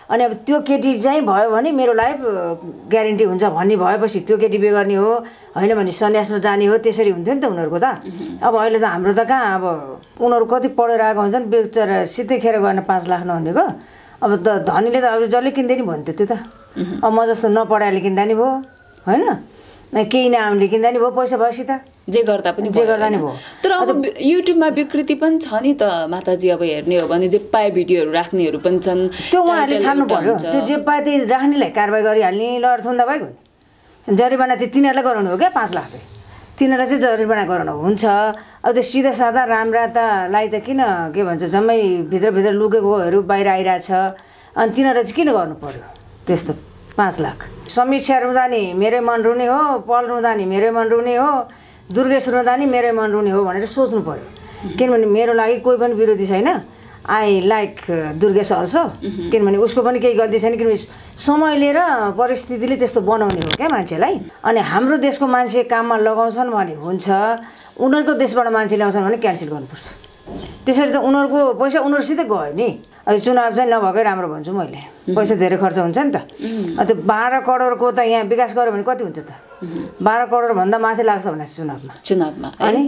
अनि अब त्यो केटी चाहिँ भयो भने मेरो लाइफ ग्यारेन्टी हुन्छ भन्ने भएपछि त्यो केटी बिहे गर्ने हो होइन भने सन्यासमा जाने हो त्यसरी हुन्थ्यो नि त उनीहरूको त अब अहिले त हाम्रो त कहाँ अब उनीहरू कति पढेर आएको हुन्छन् बेचारा सिधै खेर गएन 5 लाख नहुनेको अब त धनीले त अब जसले किन्दैन भन्थ्यो त्यो त अब म जस्तो नपढाएले किन्दा नि भयो होइन केही नआउने किन्दा नि भयो पैसा भएपछि त जे गर्दा पनि भयो तर अब युट्युबमा विकृति पनि छ नि त माताजी अब हेर्ने हो भने जे पाए भिडियोहरू राख्नेहरू पनि छन् त्यो उहाँहरूले छान्नु पर्यो त्यो जे पाए त्यही राख्नेलाई कारबाही गरिहाल्ने लड थुन्दा भएको जरिवाना चाहिँ तिनीहरूलाई गराउनु हो क्या 5 लाख चाहिँ तिनीहरूलाई चाहिँ जरिवाना गराउनु हुन्छ अब त्यो सिधा साधा राम्रातालाई त किन के भन्छ जम्मै भित्रभित्र लुकेकोहरू बाहिर आइरहेछ अनि तिनीहरूलाई चाहिँ किन गर्नु पर्यो त्यस्तो 5 लाख समीक्षा रुँदा नि मेरै मन रुने हो पल रुँदा नि मेरै मन रुने हो दुर्गेश रुँदा नि मेरै मन रुने हो भनेर सोच्नु पर्यो किनभने मेरो लागि कोही पनि विरोधी छैन आई लाइक दुर्गेश अल्सो किनभने उसको पनि केही गल्ती छैन किनभने समयले र परिस्थितिले त्यस्तो बनाउने हो क्या मान्छेलाई अनि हाम्रो देशको मान्छे काममा लगाउँछन् भने हुन्छ उनीहरूको देशबाट मान्छे ल्याउँछन् भने क्यान्सल गर्नुपर्छ त्यसरी त उनीहरूको पैसा उनीहरूसितै गयो नि अब चुनाव चाहिँ नभएकै राम्रो भन्छु मैले पैसा धेरै खर्च हुन्छ नि त त्यो 12 करोडको त यहाँ विकास गर्यो भने कति हुन्छ त 12 करोड भन्दा माथि लाग्छ भने चुनावमा अनि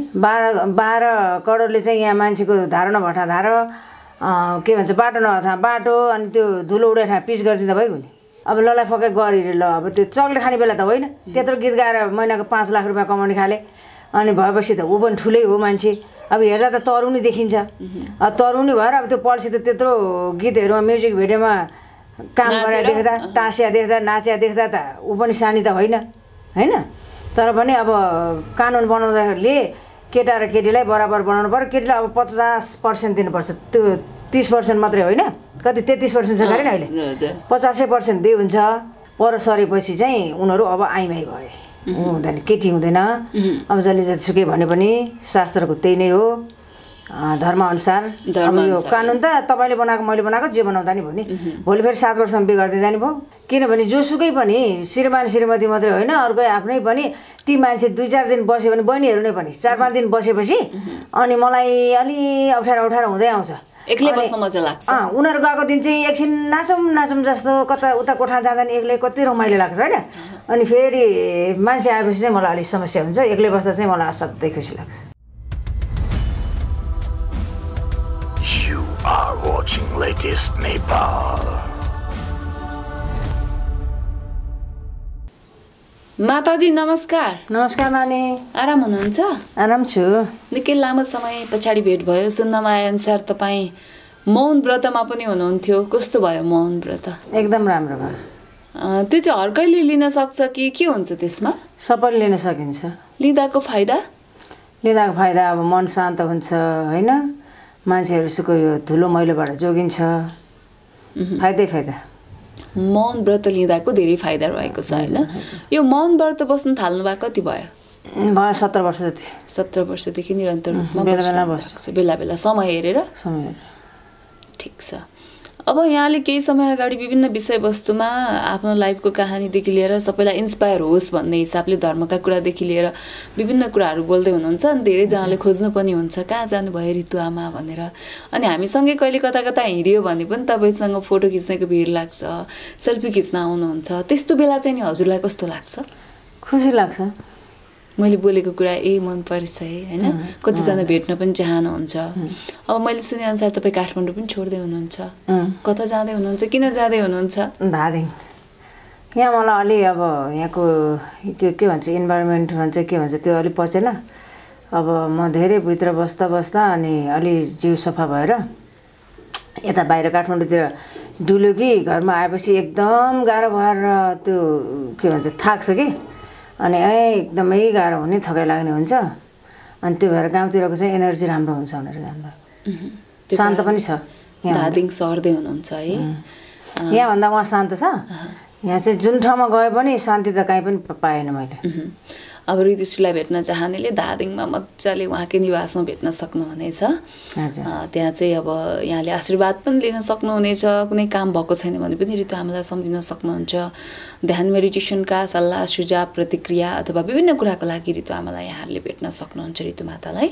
12 करोडले चाहिँ यहाँ मान्छेको धारो नभटा धारो के भन्छ बाटो नभटा बाटो अनि त्यो धुलो उडे ठाउँ पिच गरिदिँदा भइगयो नि अब ललाई फकै गरेर ल अब त्यो चक्लेट खाने बेला त होइन त्यत्रो गीत गाएर महिनाको 5 लाख रुपियाँ कमाउने खाले अनि भएपछि त ऊ पनि ठुलै हो मान्छे अब हेर्दा त तरुनी देखिन्छ तरुनी भएर अब त्यो पल्सी त त्यत्रो गीतहरूमा म्युजिक भिडियोमा काम गरेर देख्दा टाँसिया देख्दा नाचिया देख्दा त ऊ पनि सानी त होइन होइन तर पनि अब कानुन बनाउँदाले केटा र केटीलाई बराबर बनाउनु पर्यो केटीलाई अब 50% दिनुपर्छ त्यो 30% मात्रै होइन कति 33% छ गरे नि अहिले 50% दिए हुन्छ पर सरेपछि चाहिँ उनीहरू अब आइमाई भए हुँदैन केटी हुँदैन अब जसले जतिसुकै भने पनि शास्त्रको त्यही नै हो धर्मअनुसार अब यो कानुन त तपाईँले बनाएको मैले बनाएको जे बनाउँदा नि भयो नि भोलि फेरि 7 वर्षमा बिगार्दिँदा नि भयो किनभने जोसुकै पनि श्रीमान श्रीमती मात्रै होइन अर्कै आफ्नै पनि ती मान्छे 2-4 दिन बस्यो भने बहिनीहरू नै पनि 4-5 दिन बसेपछि अनि मलाई अलि अप्ठ्यारो हुँदै आउँछ एक्लै बस्न मजा लाग्छ उनीहरू गएको दिन चाहिँ एकछिन नाचौँ जस्तो कता उता कोठा जाँदा नि एक्लै कति रमाइलो लाग्छ होइन अनि फेरि मान्छे आएपछि चाहिँ मलाई अलिक समस्या हुन्छ एक्लै बस्दा चाहिँ मलाई असाध्यै खुसी लाग्छ You are watching latest Nepal. माताजी नमस्कार नमस्कार नानी आराम हुनुहुन्छ आराम छु निकै लामो समय पछाडि भेट भयो सुन्नमा आए अनुसार तपाईँ मौन व्रतमा पनि हुनुहुन्थ्यो कस्तो भयो मौन व्रत एकदम राम्रो भयो त्यो चाहिँ हर कहिले लिन सक्छ कि के हुन्छ त्यसमा सबैले लिन सकिन्छ लिँदाको फाइदा अब मन शान्त हुन्छ होइन मान्छेहरूको यो धुलो मैलोबाट जोगिन्छ फाइदा मौन व्रत लिँदाको धेरै फाइदा रहेको छ होइन यो मौन व्रत बस्न थाल्नु भएको कति भयो 17 वर्ष जति 17 वर्षदेखि निरन्तर रूपमा बेला बेला समय हेरेर ठिक छ अब यहाँले केही समय अगाडि विभिन्न विषयवस्तुमा आफ्नो लाइफको कहानीदेखि लिएर सबैलाई इन्स्पायर होस् भन्ने हिसाबले धर्मका कुरादेखि लिएर विभिन्न कुराहरू बोल्दै हुनुहुन्छ अनि धेरैजनाले खोज्नु पनि हुन्छ कहाँ जानुभयो ऋतु आमा भनेर अनि हामीसँगै कहिले कता हिँड्यो भने पनि तपाईँसँग फोटो खिच्नेको भिड लाग्छ सेल्फी खिच्न आउनुहुन्छ त्यस्तो बेला चाहिँ नि हजुरलाई कस्तो लाग्छ खुसी लाग्छ मैले बोलेको कुरा मन पर्छ है हैन कतिजना भेट्न पनि चाहनुहुन्छ अब मैले सुने अनुसार तपाईँ काठमाडौँ पनि छोड्दै हुनुहुन्छ कता जाँदै हुनुहुन्छ किन जाँदै हुनुहुन्छ धादिङ यहाँ मलाई अलि अब यहाँको के भन्छ इन्भाइरोमेन्ट भन्छ के भन्छ त्यो अलि पचेन अब म धेरै भित्र बस्दा अनि अलि जिउ सफा भएर यता बाहिर काठमाडौँतिर डुल्यो कि घरमा आएपछि एकदम गाह्रो भएर त्यो के भन्छ थाक्छ कि अनि एकदमै गाह्रो हुने थकाइ लाग्ने हुन्छ अनि त्यो भएर गाउँतिरको चाहिँ एनर्जी राम्रो हुन्छ भनेर जान्दा शान्त पनि छ धादिङ सर्दै हुनुहुन्छ है यहाँभन्दा उहाँ शान्त छ यहाँ चाहिँ जुन ठाउँमा गए पनि शान्ति त कहीँ पनि पाएन मैले अब ऋतुश्रीलाई भेट्न चाहनेले धादिङमा मजाले उहाँकै निवासमा भेट्न सक्नुहुनेछ। त्यहाँ चाहिँ अब यहाँले आशीर्वाद पनि लिन सक्नुहुनेछ। कुनै काम भएको छैन भने पनि ऋतु आमालाई सम्झिन सक्नुहुन्छ। ध्यान मेडिटेसनका सल्लाह सुझाव प्रतिक्रिया अथवा विभिन्न कुराको लागि ऋतु आमालाई यहाँहरूले भेट्न सक्नुहुन्छ। ऋतु मातालाई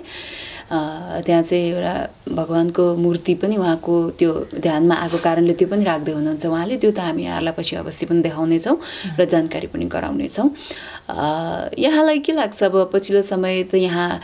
त्यहाँ चाहिँ एउटा भगवानको मूर्ति पनि उहाँको त्यो ध्यानमा आएको कारणले त्यो पनि राख्दै हुनुहुन्छ उहाँले। त्यो त हामी यहाँहरूलाई पछि अवश्य पनि देखाउनेछौँ र जानकारी पनि गराउनेछौँ। यहाँलाई के लाग्छ अब पछिल्लो समय त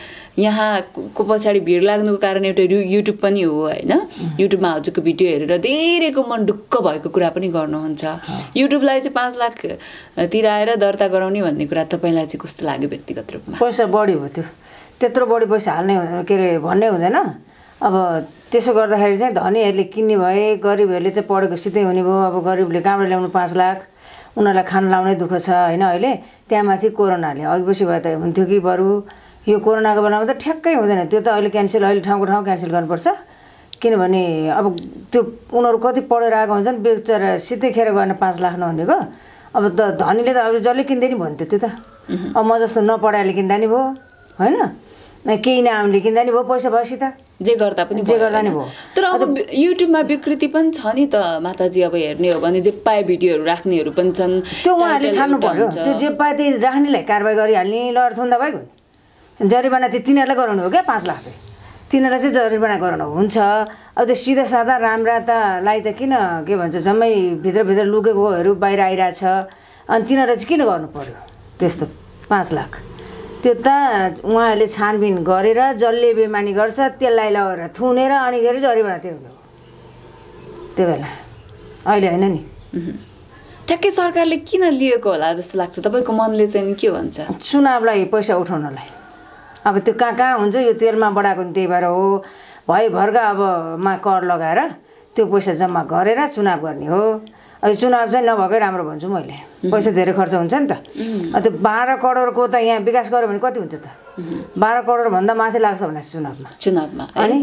यहाँको पछाडि भिड लाग्नुको कारण एउटा युट्युब पनि हो होइन? युट्युबमा हजुरको भिडियो हेरेर धेरैको मन ढुक्क भएको कुरा पनि गर्नुहुन्छ। युट्युबलाई चाहिँ 5 लाख तिराएर दर्ता गराउने भन्ने कुरा तपाईँलाई चाहिँ कस्तो लाग्यो व्यक्तिगत रूपमा? पैसा बढी हो त्यो, त्यत्रो बढी पैसा हाल्ने हुँदैन, के अरे भन्ने हुँदैन। अब त्यसो गर्दाखेरि चाहिँ धनीहरूले किन्ने भए, गरिबहरूले चाहिँ पढेको सिधै हुने भयो। अब गरिबले कहाँबाट ल्याउनु 5 लाख? उनीहरूलाई खान लाउनै दुःख छ होइन? अहिले त्यहाँ माथि कोरोनाले अघि पछि भए त हुन्थ्यो कि बरु यो कोरोनाको बेलामा त ठ्याक्कै हुँदैन त्यो त। अहिले क्यान्सल, अहिले ठाउँको ठाउँ क्यान्सल गर्नुपर्छ। किनभने अब त्यो उनीहरू कति पढेर आएको हुन्छन्, बेचारा सिधै खेर गर्न 5 लाख नहुनेको। अब त धनीले त अब जसले किन्दैन नि भन्थ्यो त्यो त। अब म जस्तो नपढाएले किन्दा नि भयो होइन? केही नआउनेले किन्दा नि भयो, पैसा भएपछि त जे गर्दा पनि भयो। तर अब युट्युबमा विकृति पनि छ नि त माताजी। अब हेर्ने हो भने जे पाए भिडियोहरू राख्नेहरू पनि छन्, त्यो उहाँहरूले छान्नु पर्यो। त्यो जे पाए त्यही राख्नेलाई कारबाही गरिहाल्ने। लड थुन्दा भइगयो नि। जरिवाना चाहिँ तिनीहरूलाई गराउनु हो क्या 5 लाख चाहिँ तिनीहरूलाई चाहिँ जरिवाना गराउनु हुन्छ। अब त्यो सिधा सादा राम्रातालाई त किन के भन्छ जम्मै भित्रभित्र लुकेकोहरू बाहिर आइरहेछ। अनि तिनीहरूलाई चाहिँ किन गर्नु पर्यो त्यस्तो 5 लाख? त्यो त उहाँहरूले छानबिन गरेर जसले बेमानी गर्छ त्यसलाई लगेर थुनेर अनि गएर जरिवाना तिर्नु त्यो बेला। अहिले होइन नि। ठ्याक्कै सरकारले किन लिएको होला जस्तो लाग्छ तपाईँको मनले चाहिँ के भन्छ? चुनावलाई पैसा उठाउनलाई। अब त्यो कहाँ हुन्छ यो तेलमा बढाएको नि त्यही भएर हो। भइभरका अब कर लगाएर त्यो पैसा जम्मा गरेर चुनाव गर्ने हो। अब चुनाव चाहिँ नभएकै राम्रो भन्छु मैले। पैसा धेरै खर्च हुन्छ नि त। त्यो 12 करोडको त यहाँ विकास गर्यो भने कति हुन्छ त? 12 करोडभन्दा माथि लाग्छ भने चुनावमा। अनि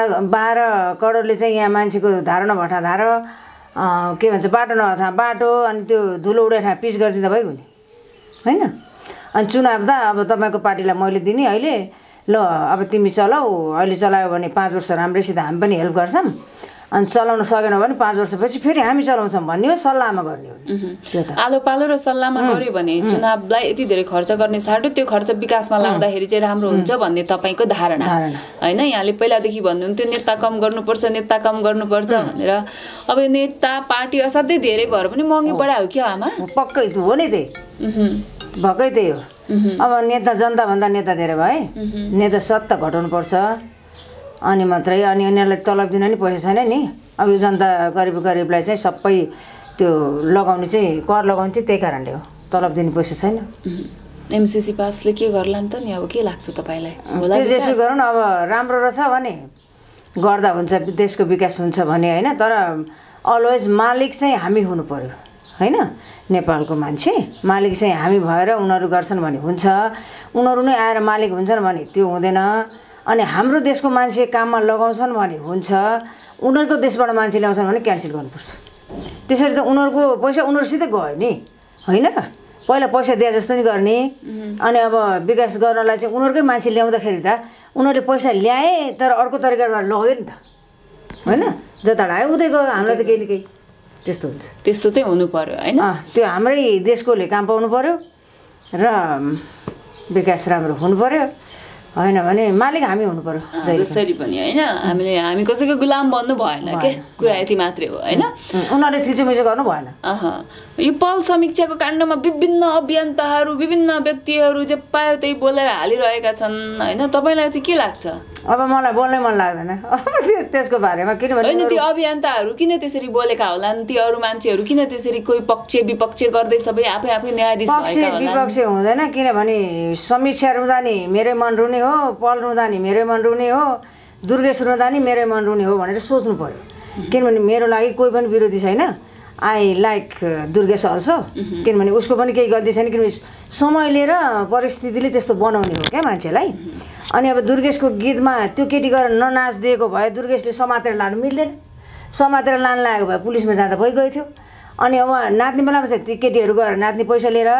12 करोडले चाहिँ यहाँ मान्छेको धारो नभटा धारो, के भन्छ बाटो नभटा बाटो, अनि त्यो धुलो उडे ठाउँ पिच गरिदिँदा भइगयो नि होइन? अनि चुनाव त अब तपाईँको पार्टीलाई मैले दिने अहिले, ल अब तिमी चलाऊ, अहिले चलायो भने 5 वर्ष राम्रैसित हामी पनि हेल्प गर्छौँ। अनि चलाउन सकेनौ भने 5 वर्षपछि फेरि हामी चलाउँछौँ भन्ने हो, सल्लाहमा गर्ने हो। त्यो त आलो पालो र सल्लाहमा गर्यो भने चुनावलाई यति धेरै खर्च गर्ने साटो त्यो खर्च विकासमा लाउँदाखेरि चाहिँ राम्रो हुन्छ भन्ने तपाईँको धारणा होइन? यहाँले पहिलादेखि भन्नुहुन्थ्यो नेता कम गर्नुपर्छ, नेता कम गर्नुपर्छ भनेर। अब यो नेता पार्टी असाध्यै धेरै भएर पनि महँगी बढायो क्या आमा? पक्कै हो नि, त्यही भएकै त्यही हो। अब नेता जनताभन्दा नेता धेरै भए, नेता स्वत घटाउनुपर्छ अनि मात्रै। अनि उनीहरूलाई तलब दिन नि पैसा छैन नि। अब यो जनता गरिबलाई चाहिँ सबै त्यो लगाउने चाहिँ कर लगाउने चाहिँ त्यही कारणले हो, तलब दिने पैसा छैन। एमसीसी पासले के गर्ला नि त नि? अब के लाग्छ तपाईँलाई? त्यो जेसो गरौँ न। अब राम्रो रहेछ भने गर्दा हुन्छ, देशको विकास हुन्छ भने होइन। तर अलवेज मालिक चाहिँ हामी हुनु पर्यो होइन? नेपालको मान्छे मालिक चाहिँ हामी भएर उनीहरू गर्छन् भने हुन्छ। उनीहरू नै आएर मालिक हुन्छन् भने त्यो हुँदैन। अनि हाम्रो देशको मान्छे काममा लगाउँछन् भने हुन्छ। उनीहरूको देशबाट मान्छे ल्याउँछन् भने क्यान्सल गर्नुपर्छ। त्यसरी त उनीहरूको पैसा उनीहरूसित गयो नि होइन र? पहिला पैसा दिए जस्तो नि गर्ने। अनि अब विकास गर्नलाई चाहिँ उनीहरूकै मान्छे ल्याउँदाखेरि त उनीहरूले पैसा ल्याए तर अर्को तरिकाबाट लग्यो नि त होइन? जता आयो उतै गयो। हामीलाई त केही न केही त्यस्तो हुन्छ। त्यस्तो चाहिँ हुनु पर्यो होइन? त्यो हाम्रै देशकोले काम पाउनु पर्यो र विकास राम्रो हुनु पर्यो होइन भने मालिक हामी हुनु पर्यो जसरी पनि होइन? हामी कसैको गुलाम बन्नु भएन के, कुरा यति मात्रै हो होइन? उनीहरूले थिचोमिचो गर्नु भएन। यो पल समीक्षाको काण्डमा विभिन्न अभियन्ताहरू विभिन्न व्यक्तिहरू जे पायो त्यही बोलेर हालिरहेका छन् होइन? तपाईँलाई चाहिँ के लाग्छ? अब मलाई बोल्नै मन लाग्दैन त्यसको बारेमा। किनभने होइन त्यो अभियन्ताहरू किन त्यसरी बोलेका होलान्? ती अरू मान्छेहरू किन त्यसरी कोही पक्ष विपक्ष गर्दै सबै आफै न्यायाधीश भएका होलान्? विपक्ष हुँदैन। किनभने समीक्षा रुँदा नि मेरै मन रुने हो, पल रुँदा नि मेरै मन रुने हो, दुर्गेश रुँदा नि मेरै मन रुने हो भनेर सोच्नु पर्यो। किनभने मेरो लागि कोही पनि विरोधी छैन। I like Durgesh also. किनभने उसको पनि केही गल्ती छैन। किनभने समयले र परिस्थितिले त्यस्तो बनाउने हो क्या मान्छेलाई। अनि अब दुर्गेशको गीतमा त्यो केटी गएर ननाचिदिएको भए दुर्गेशले समातेर लानु मिल्दैन। समातेर लान लागेको भए पुलिसमा जाँदा भइगयो थियो। अनि अब नाच्ने बेलामा चाहिँ ती केटीहरू गएर नाच्ने पैसा लिएर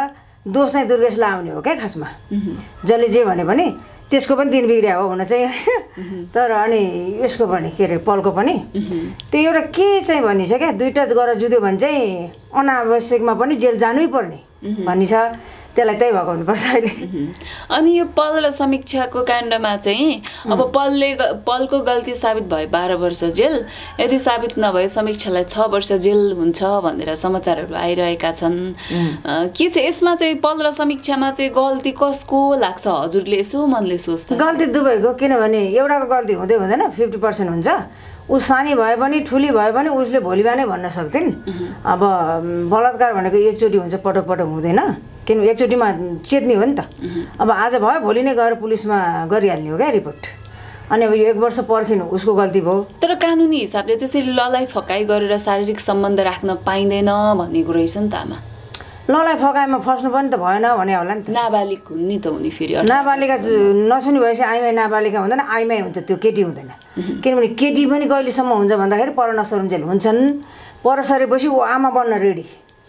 दोष चाहिँ दुर्गेशलाई आउने हो क्या खासमा। जसले जे भने पनि त्यसको पनि दिन बिग्रिया हो हुन चाहिँ होइन। तर अनि यसको पनि के अरे पलको पनि त्यो एउटा के चाहिँ भनिन्छ क्या, दुईवटा गरेर जुद्यो भने चाहिँ अनावश्यकमा पनि जेल जानै पर्ने भन्ने छ। त्यसलाई त्यही भएको हुनुपर्छ अहिले। अनि यो पल र समीक्षाको काण्डमा चाहिँ अब पलको गल्ती साबित भए 12 वर्ष जेल, यदि साबित नभए समीक्षालाई 6 वर्ष जेल हुन्छ भनेर समाचारहरू आइरहेका छन्। के चाहिँ यसमा चाहिँ पल र समीक्षामा चाहिँ गल्ती कसको लाग्छ हजुरले यसो मनले सोच्दा? गल्ती दुवैको, किनभने एउटाको गल्ती हुँदै हुँदैन, 50% हुन्छ। ऊ सानी भए पनि ठुली भए पनि उसले भोलि बिहानै भन्न सक्थिन्। अब बलात्कार भनेको एकचोटि हुन्छ, पटक पटक हुँदैन, किन एकचोटिमा चेत्ने हो नि त। अब आज भयो भोलि नै गएर पुलिसमा गरिहाल्ने हो क्या रिपोर्ट। अनि अब यो 1 वर्ष पर्खिनु उसको गल्ती भयो। तर कानुनी हिसाबले त्यसरी ललाई फकाइ गरेर शारीरिक सम्बन्ध राख्न पाइँदैन भन्ने कुरा रहेछ नि त आमा। ललाई फकाइमा फस्नु पनि त भएन भने होला नि त। नाबालिग हुन् नि त उनी फेरि। नाबालिका नसुनी भएपछि आइमाई नाबालिका हुँदैन, आइमाई हुन्छ, त्यो केटी हुँदैन। किनभने केटी पनि कहिलेसम्म हुन्छ भन्दाखेरि पर नसरुन्जेल हुन्छन्। पर सरेपछि ऊ आमा बन्न रेडी,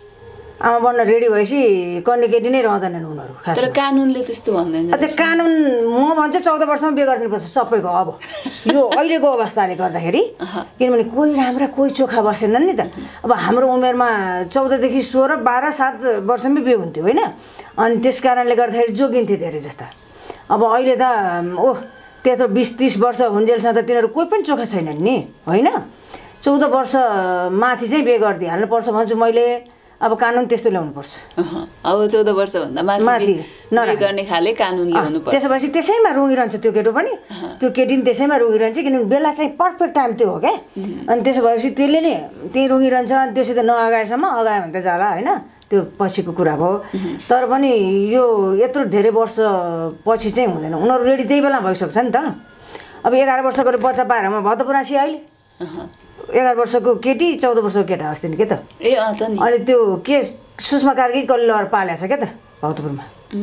आमा बन्न रेडी भएपछि कन्ने केटी नै रहँदैनन् उनीहरू खास। तर कानुनले त्यस्तो भन्दैन। त्यो कानुन म भन्छु 14 वर्षमा बिहे गरिदिनुपर्छ सबैको। अब यो अहिलेको अवस्थाले गर्दाखेरि, किनभने कोही राम्रा कोही चोखा बसेनन् नि त। अब हाम्रो उमेरमा 14 देखि 16, 12, 7 वर्षमै बिहे हुन्थ्यो होइन। अनि त्यस कारणले गर्दाखेरि जोगिन्थे धेरै जस्ता। अब अहिले त त्यत्रो 20-30 वर्ष हुन्जेलसम्म त तिनीहरू कोही पनि चोखा छैनन् नि होइन। 14 वर्ष माथि चाहिँ बिहे गरिदिइहाल्नु पर्छ भन्छु मैले। अब कानुन त्यस्तो ल्याउनु पर्छ। अब 14 वर्षभन्दा माथि गर्ने खाले कानुन ल्याउनु पर्छ। त्यसपछि त्यसैमा रुँगिरहन्छ त्यो केटो पनि, त्यो केटी पनि त्यसैमा रुँगिरहन्छ। किनभने बेला चाहिँ पर्फेक्ट टाइम त्यो हो क्या। अनि त्यसो भएपछि त्यसले नै त्यही रुँगिरहन्छ। अनि त्यसै त नअगाएसम्म अगायो भने त जाला होइन, त्यो पछिको कुरा भयो। तर पनि यो यत्रो धेरै वर्ष पछि चाहिँ हुँदैन। उनीहरू रेडी त्यही बेला भइसक्छ नि त। अब 11 वर्षको बच्चा पाएर म भतपुरासी अहिले 11 वर्षको केटी 14 वर्षको केटा अस्ति नि के त। अनि त्यो के सुषमा कार्की कसले लगेर पालेछ क्या त भक्तपुरमा।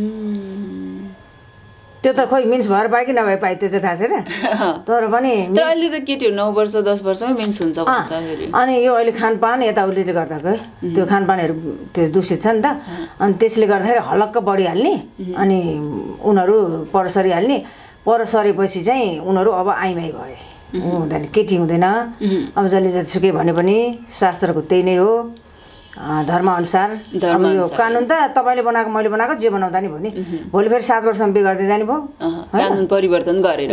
त्यो त खोइ मिन्स भएर पायो कि नभए पायो त्यो चाहिँ थाहा छैन। तर पनि अहिले त केटीहरू 9 वर्ष 10 वर्षमै मिन्स हुन्छ भन्छ फेरि। अनि यो अहिले खानपान यताउतिले गर्दाको त्यो खानपानहरू त्यो दूषित छ नि त। अनि त्यसले गर्दाखेरि हलक्क बढिहाल्ने, अनि उनीहरू पर सरिहाल्ने। पर सरेपछि चाहिँ उनीहरू अब आइमाई भए, हुँदैन, केटी हुँदैन। अब जसले जतिसुकै भने पनि शास्त्रको त्यही नै हो, धर्मअनुसार। अब यो कानुन त तपाईँले बनाएको मैले बनाएको जे बनाउँदा नि भयो नि। भोलि फेरि 7 वर्षमा बिहे गर्दै जाने भयो, कानुन परिवर्तन गरेर।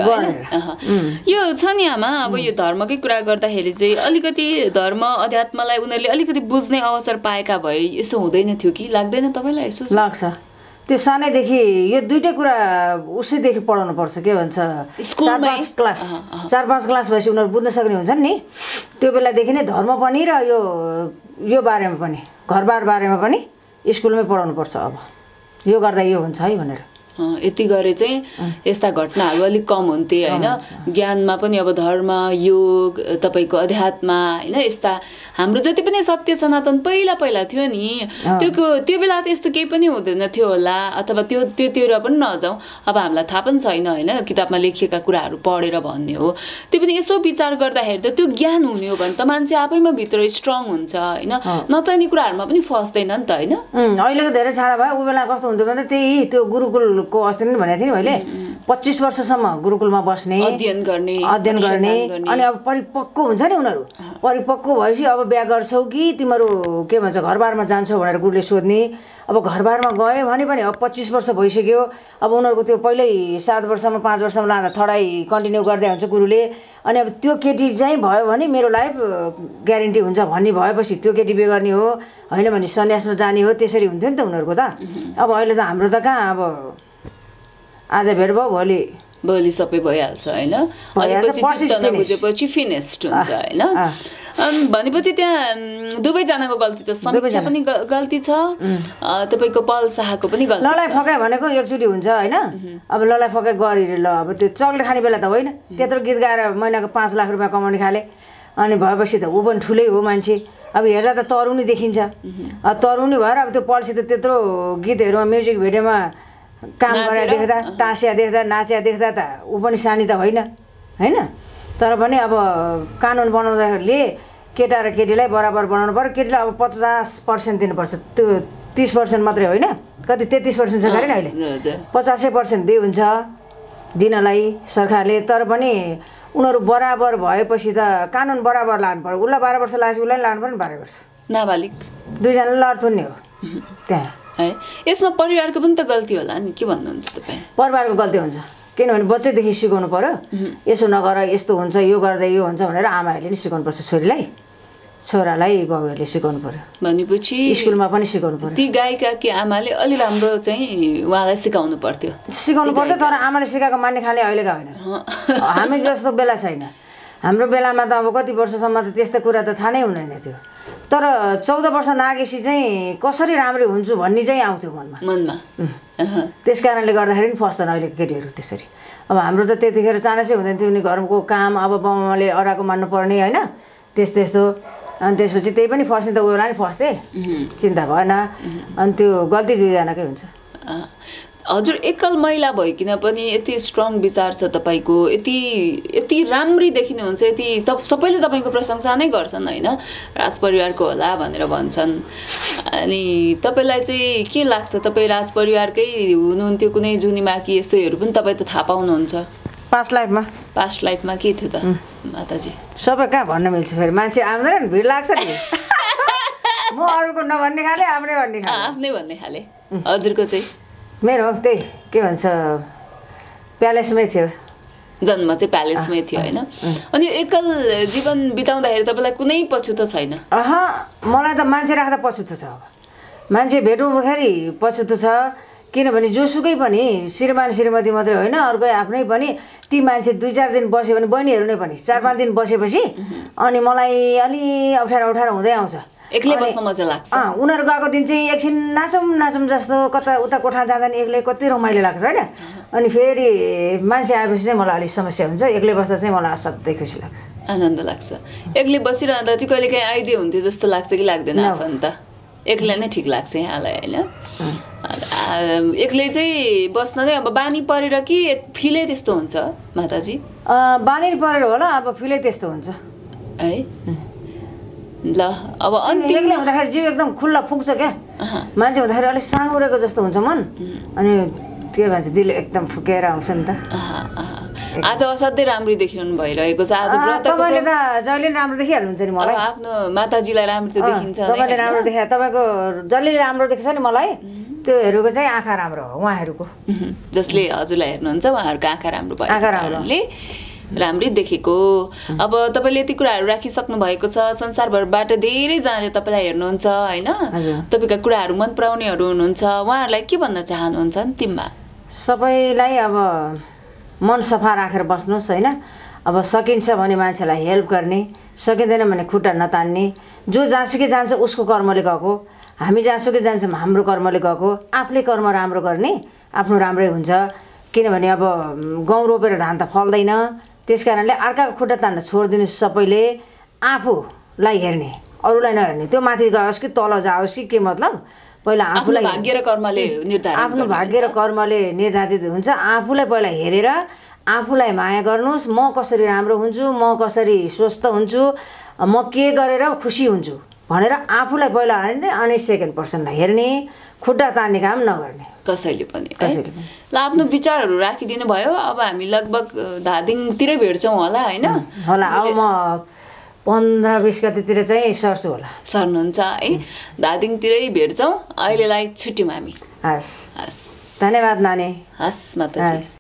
यो छ नि आमा, अब यो धर्मकै कुरा गर्दाखेरि चाहिँ अलिकति धर्म अध्यात्मलाई उनीहरूले अलिकति बुझ्ने अवसर पाएका भए यसो हुँदैन थियो कि लाग्दैन तपाईँलाई? यसो लाग्छ। त्यो सानैदेखि यो दुईटै कुरा उसैदेखि पढाउनु पर्छ। के भन्छ 4-5 क्लास 4-5 क्लास भएपछि उनीहरू बुझ्न सक्ने हुन्छन् नि। त्यो बेलादेखि नै धर्म पनि र यो बारेमा पनि, घरबार बारेमा पनि स्कुलमै पढाउनु पर्छ। अब यो गर्दा यो हुन्छ है भनेर। यति गरे चाहिँ यस्ता घटनाहरू अलिक कम हुन्थे होइन। ज्ञानमा पनि अब धर्म, योग, तपाईँको अध्यात्म होइन, यस्ता हाम्रो जति पनि सत्य सनातन पहिला थियो नि, त्यो बेला त यस्तो केही पनि हुँदैन थियो होला, अथवा त्योतिर पनि नजाउँ। अब हामीलाई थाहा पनि छैन होइन, किताबमा लेखिएका कुराहरू पढेर भन्ने हो। त्यो पनि यसो विचार गर्दाखेरि त त्यो ज्ञान हुने हो भने त मान्छे आफैमा भित्र स्ट्रङ हुन्छ होइन, नचाहिने कुराहरूमा पनि फस्दैन नि त होइन। अहिलेको धेरै छाडा भयो। ऊ बेला कस्तो हुन्थ्यो भने त्यही त्यो गुरुकुल को अस्ति नै भनेको थिएँ नि मैले, 25 वर्षसम्म गुरुकुलमा बस्ने, अध्ययन गर्ने। अनि अब परिपक्व हुन्छ नि उनीहरू। परिपक्व भएपछि अब बिहा गर्छौ कि तिमीहरू के भन्छ घरबारमा जान्छौ भनेर गुरुले सोध्ने। अब घरबारमा गयो भने पनि अब 25 वर्ष भइसक्यो। अब उनीहरूको त्यो पहिल्यै 7 वर्षमा 5 वर्षमा लाँदा थडाइ कन्टिन्यू गर्दै हुन्छ गुरुले। अनि अब त्यो केटी चाहिँ भयो भने मेरो लाइफ ग्यारेन्टी हुन्छ भन्ने भएपछि त्यो केटी बिहे गर्ने हो, होइन भने सन्यासमा जाने हो। त्यसरी हुन्थ्यो नि त उनीहरूको त। अब अहिले त हाम्रो त कहाँ, अब आज भेट भयो भोलि सबै भइहाल्छ होइन। बुझेपछि फिनिस्ड हुन्छ होइन। भनेपछि त्यहाँ दुवैजनाको गल्ती त, समीक्षा पनि गल्ती छ, तपाईँको पल शाहको पनि गल्ती। ललाई फकाइ भनेको एकचोटि हुन्छ होइन। अब ललाई फकाइ गरेर ल अब त्यो चक्लेट खाने बेला त होइन, त्यत्रो गीत गाएर महिनाको 5 लाख रुपियाँ कमाउने खाले। अनि भएपछि त ऊ पनि ठुलै हो मान्छे। अब हेर्दा त तरुनी देखिन्छ। तरुनी भएर अब त्यो पल्सी त त्यत्रो गीतहरूमा म्युजिक भिडियोमा काम गरेर देख्दा, टाँसिया देख्दा, नाचिया देख्दा त ऊ पनि सानी त होइन होइन। तर पनि अब कानुन बनाउँदाखेरिले केटा र केटीलाई बराबर बनाउनु पर्यो। केटीलाई अब 50% दिनुपर्छ, त्यो 30% मात्रै होइन, कति 33% छ गरे नि अहिले हजुर 85% दिइ हुन्छ दिनलाई सरकारले तर पनि उनीहरू बराबर भएपछि त कानुन बराबर लानु पर्यो उसलाई 12 वर्ष लागेपछि उसलाई लानु पर्यो नि 12 वर्ष नाबालिग दुईजनाले लड्थुन् नि हो त्यहाँ है यसमा परिवारको पनि त गल्ती होला नि के भन्नुहुन्छ तपाईँ परिवारको गल्ती हुन्छ किनभने बच्चैदेखि सिकाउनु पर्यो यसो नगर यस्तो हुन्छ यो गर्दा यो हुन्छ भनेर आमाहरूले नि सिकाउनु पर्छ छोरीलाई छोरालाई बाबुहरूले सिकाउनु पर्यो भनेपछि स्कुलमा पनि सिकाउनु पर्यो ती गायिका कि आमाले अलि राम्रो चाहिँ उहाँलाई सिकाउनु पर्थ्यो सिकाउनु पर्थ्यो तर आमाले सिकाएको मान्ने खाले अहिलेका होइन हामी जस्तो बेला छैन हाम्रो बेलामा त अब कति वर्षसम्म त त्यस्तो कुरा त थाहा नै हुँदैन थियो तर 14 वर्ष नागेपछि चाहिँ कसरी राम्रै हुन्छु भन्ने चाहिँ आउँथ्यो मनमा त्यस कारणले गर्दाखेरि पनि फस्छन् अहिलेको केटीहरू त्यसरी अब हाम्रो त त्यतिखेर चान्सै हुँदैन थियो नि घरको काम अब बाउआमाले अराको मान्नु पर्ने होइन त्यस्तो अनि त्यसपछि त्यही पनि फस्ने त उयोलाई नि फस्थे चिन्ता भएन अनि त्यो गल्ती दुईजनाकै हुन्छ हजुर एकल महिला भइकिन पनि यति स्ट्रङ विचार छ तपाईँको यति राम्री देखिनुहुन्छ यति सबैले तपाईँको प्रशंसा नै गर्छन् होइन राजपरिवारको होला भनेर भन्छन् अनि तपाईँलाई चाहिँ के लाग्छ तपाईँ राजपरिवारकै हुनुहुन्थ्यो कुनै जुनीमा कि यस्तोहरू पनि तपाईँ त थाहा पाउनुहुन्छ पास्ट लाइफमा के थियो त माताजी सबै कहाँ भन्न मिल्छ फेरि मान्छे आउँदैन भिड लाग्छ नि म अरूको नभन्ने खाले आफ्नै भन्ने खाले हजुरको चाहिँ मेरो त्यही के भन्छ प्यालेसमै थियो जन्म चाहिँ प्यालेसमै थियो होइन अनि एकल जीवन बिताउँदाखेरि तपाईँलाई कुनै पछुतो छैन मलाई त मान्छे राख्दा पछुतो छ मान्छे भेट्नुखेरि पछुतो छ किनभने जोसुकै पनि श्रीमान श्रीमती मात्रै होइन अर्कै आफ्नै पनि ती मान्छे 2-4 दिन बस्यो भने बहिनीहरू नै पनि 4-5 दिन बसेपछि अनि मलाई अलि अप्ठ्यारो हुँदै आउँछ एक्लै बस्न मजा लाग्छ उनीहरू गएको दिन चाहिँ एकछिन नाचौँ जस्तो कता उता कोठा जाँदा नि एक्लै कति रमाइलो लाग्छ होइन अनि फेरि मान्छे आएपछि चाहिँ मलाई अलिक समस्या हुन्छ एक्लै बस्दा चाहिँ मलाई असाध्यै खुसी लाग्छ आनन्द लाग्छ एक्लै बसिरहँदा चाहिँ कहिले काहीँ आइदियो हुन्थ्यो जस्तो लाग्छ कि लाग्दैन आफन्त एक्लै नै ठिक लाग्छ यहाँलाई होइन एक्लै चाहिँ बस्न नै अब बानी परेर कि फिलै त्यस्तो हुन्छ माताजी बानी परेर होला अब फिलै त्यस्तो हुन्छ है ल अब एक्लै हुँदाखेरि जिउ एकदम खुल्ला फुक्छ क्या मान्छे हुँदाखेरि अलिक साँगुरेको जस्तो हुन्छ मन अनि के भन्छ दिल एकदम फुकेर आउँछ नि त आज असाध्यै राम्री देखिरहनु भइरहेको छ आज तपाईँले त जहिले राम्रो देखिहाल्नुहुन्छ नि मलाई आफ्नो माताजीलाई राम्रो त देखिन्छ तपाईँले राम्रो देखा तपाईँको जसले राम्रो देख्छ नि मलाई त्योहरूको चाहिँ आँखा राम्रो हो उहाँहरूको जसले हजुरलाई हेर्नुहुन्छ उहाँहरूको आँखा राम्रो भएको कारणले राम्रै देखेको अब तपाईँले यति कुराहरू राखिसक्नु भएको छ संसारभरबाट धेरैजनाले तपाईँलाई हेर्नुहुन्छ होइन तपाईँका कुराहरू मन पराउनेहरू हुनुहुन्छ उहाँहरूलाई के भन्न चाहनुहुन्छ अन्तिममा सबैलाई अब मन सफा राखेर बस्नुहोस् होइन अब सकिन्छ भने मान्छेलाई हेल्प गर्ने सकिँदैन भने खुट्टा नतान्ने जो जहाँसुकै जान्छ उसको कर्मले गएको हामी जहाँसुकै जान्छौँ हाम्रो कर्मले गएको आफूले कर्म राम्रो गर्ने आफ्नो राम्रै हुन्छ किनभने अब गहुँ रोपेर धान त फल्दैन त्यस कारणले अर्काको खुट्टा तान्न छोडिदिनुहोस् सबैले आफूलाई हेर्ने अरूलाई नहेर्ने त्यो माथि जाओस् कि तल जाओस् कि के मतलब पहिला आफूलाई आफ्नो भाग्य र कर्मले निर्धारित हुन्छ आफूलाई पहिला हेरेर आफूलाई माया गर्नुहोस् म कसरी राम्रो हुन्छु म कसरी स्वस्थ हुन्छु म के गरेर खुसी हुन्छु भनेर आफूलाई पहिला हेर्ने अनि सेकेन्ड पर्सनलाई हेर्ने खुट्टा तान्ने काम नगर्ने कसैले पनि ल आफ्नो विचारहरू राखिदिनु भयो अब हामी लगभग धादिङतिरै भेट्छौँ होला होइन होला अब म 15-20 गतितिर चाहिँ सर्छु होला सर्नुहुन्छ है धादिङतिरै भेट्छौँ अहिलेलाई छुट्यौँ हामी हस् धन्यवाद नानी हस् माताजी